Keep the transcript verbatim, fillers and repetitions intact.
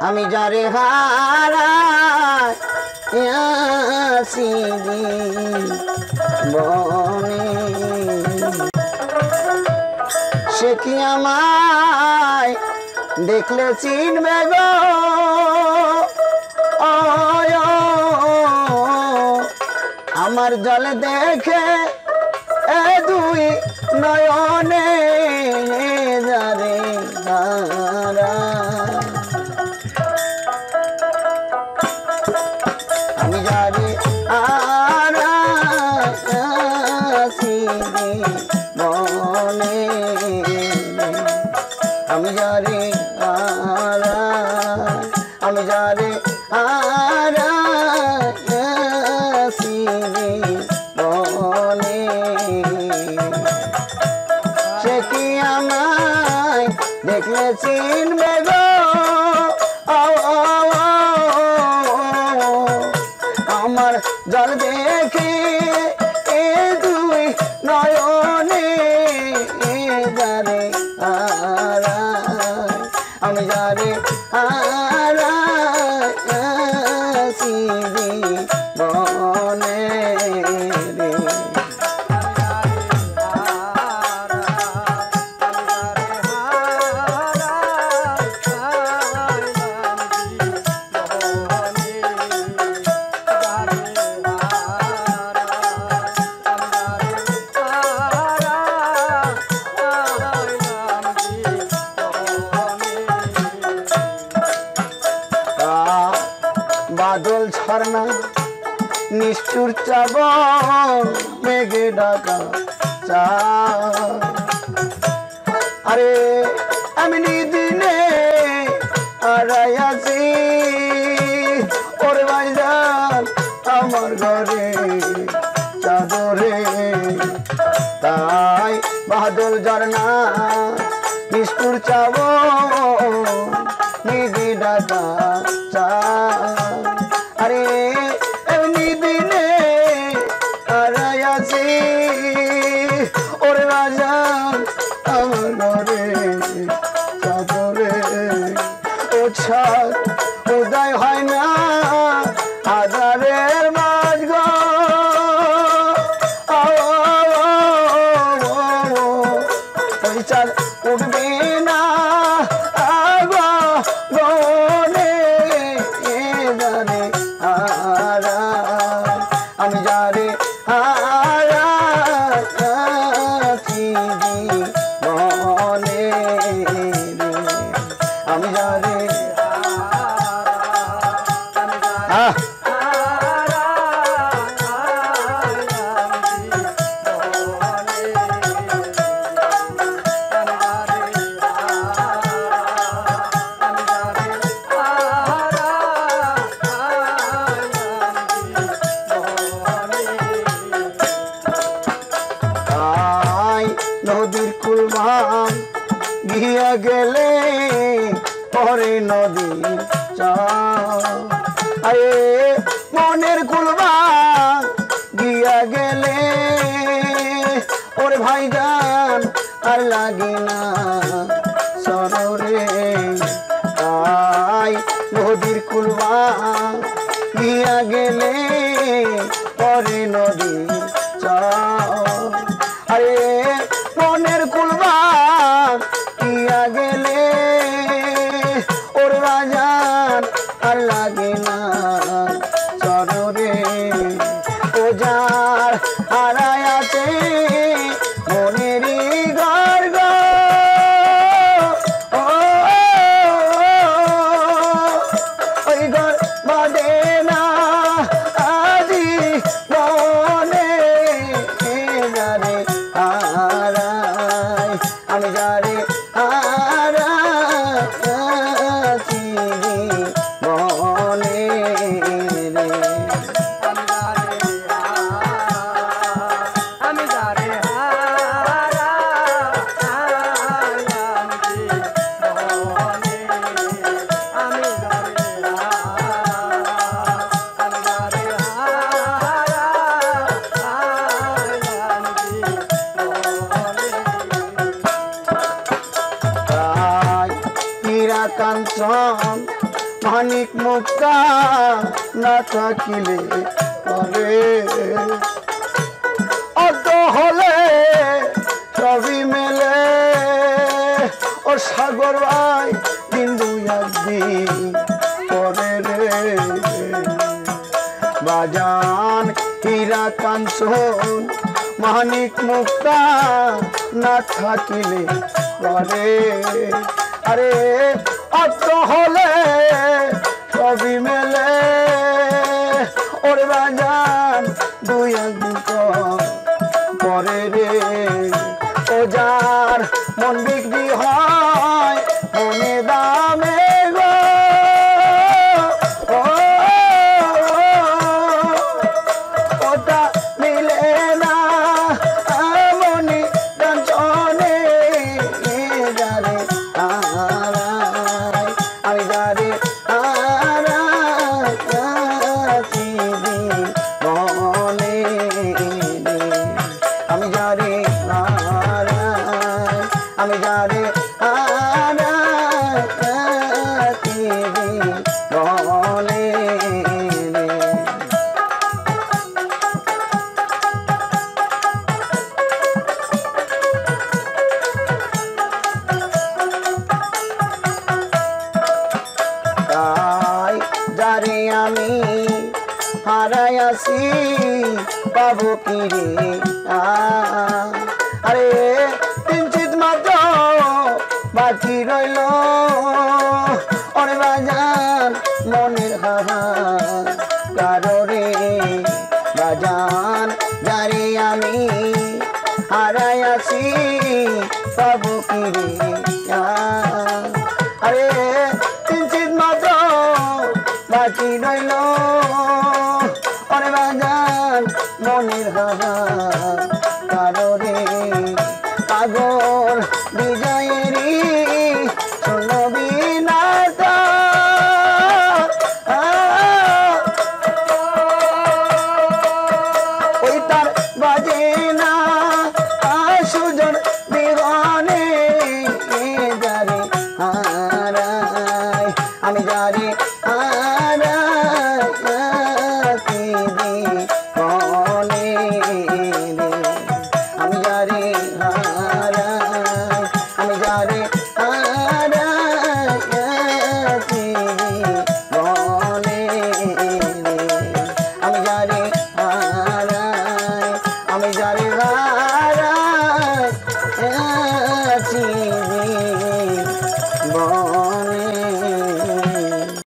আমি যারে হারাইয়াছি বনে সে কি আমায় দেখলে চিনবে গো আমার জল দেখে এ দুই নয়নে যারে হারা আমি যারে হারাইয়াছি বনে আমি যারে হারাই আমি যারে হারাইয়াছি বনে সে কি আমায় দেখলে চিনবে গো আমার জল দেখে এ দুই নয়নে যারে হারাই আমি যারে হারাইয়াছি বনে রে বাদল ঝর্ণা নিষ্ঠুর চাবন মেঘে ঢাকা চা আরে আমি দিনে হারাইয়াছি ওরে ভাইজান আমার ঘরে চাদরে তাই বাদল ঝর্ণা নিষ্ঠুর চাবন মেঘে ঢাকা চা আরে এমনি দিনে হারাইয়াছি ওরে রাজান আমার ঘরে চাদরে ও ছাদ উদয় হয় না আধারের মাঝ গো ওই চাঁদ উঠবে না আমি যারে হারাইয়াছি বনে আমি যারে নদীর কুলবাম গিয়া গেলে পরে নদী আরে মনের কুলবাম গিয়া গেলে ওরে ভাইজান আর লাগে না সররে তাই নদীর কুলবাম গিয়া গেলে পরে নদী আরে মনের কুলবাম গিয়া গেলে ওর রাজান আর লাগে না সররে ও যার হারাইয়াছে মনেরই ঘর গো ওই ঘর বাঁধে না আজি বনে যারে হারাই আমি যারে হারাইয়াছি বনে রে আমি যারে কাঞ্চন মানিক মুক্তা না থাকিলে পরে অত হলে সবই মেলে ও সাগর ভাই দিন দুই একদিন পরে রে বাজান হীরা কাঞ্চন মানিক মুক্তা না থাকিলে পরে আরে অত হলে সবই মেলে ওরে বাজান দুই একদিন পরে রে ও যার মন বিক্রি হয় মনে দামে গো ওটা মিলে না মনে কাঞ্চনে যারে হারাই আমি যারে হারাইছি মনে আমি যারে হারাই আমি যারে হারাইছি মনে তাই যারে আমি হারাইয়াছি পাবো কি রে আরে কিঞ্চিত মাত্র বাকি রইল অরে বাজান মনের হাহার কারণে বাজান যারে আমি হারাইয়াছি পাবো কি রে আরে কিঞ্চিত মাত্র বাকি রইল অরে বাজান মনের হাহার কারণে পাগল বিজয়েরই শুনবি না ওই তার বাজে না সুজন বিগনে যারে হারাই আমি যারে হারাইছি মনে আমি যারে হারাই আমি যারে হারাইছি মনে আমি যারে হারাই আমি যারে হারাইছি মনে